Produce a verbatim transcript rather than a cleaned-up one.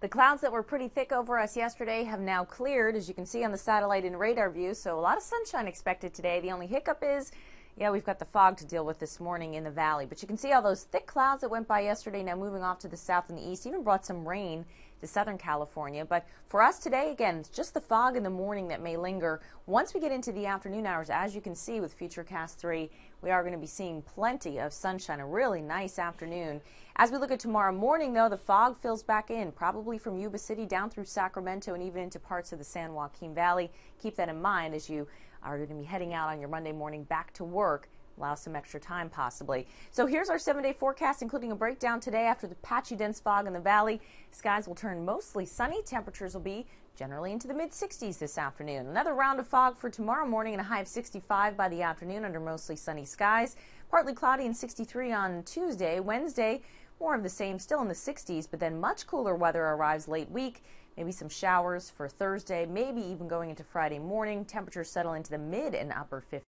The clouds that were pretty thick over us yesterday have now cleared, as you can see on the satellite and radar view, so a lot of sunshine expected today. The only hiccup is, yeah, we've got the fog to deal with this morning in the valley. But you can see all those thick clouds that went by yesterday now moving off to the south and the east, even brought some rain to Southern California. But for us today, again, it's just the fog in the morning that may linger. Once we get into the afternoon hours, as you can see with Futurecast three, we are going to be seeing plenty of sunshine, a really nice afternoon. As we look at tomorrow morning, though, the fog fills back in, probably from Yuba City down through Sacramento and even into parts of the San Joaquin Valley. Keep that in mind as you are going to be heading out on your Monday morning back to work. Allow some extra time possibly. So here's our seven-day forecast, including a breakdown today after the patchy dense fog in the valley. Skies will turn mostly sunny. Temperatures will be generally into the mid sixties this afternoon. Another round of fog for tomorrow morning and a high of sixty-five by the afternoon under mostly sunny skies. Partly cloudy and sixty-three on Tuesday. Wednesday, more of the same, still in the sixties, but then much cooler weather arrives late week. Maybe some showers for Thursday, maybe even going into Friday morning. Temperatures settle into the mid and upper fifties.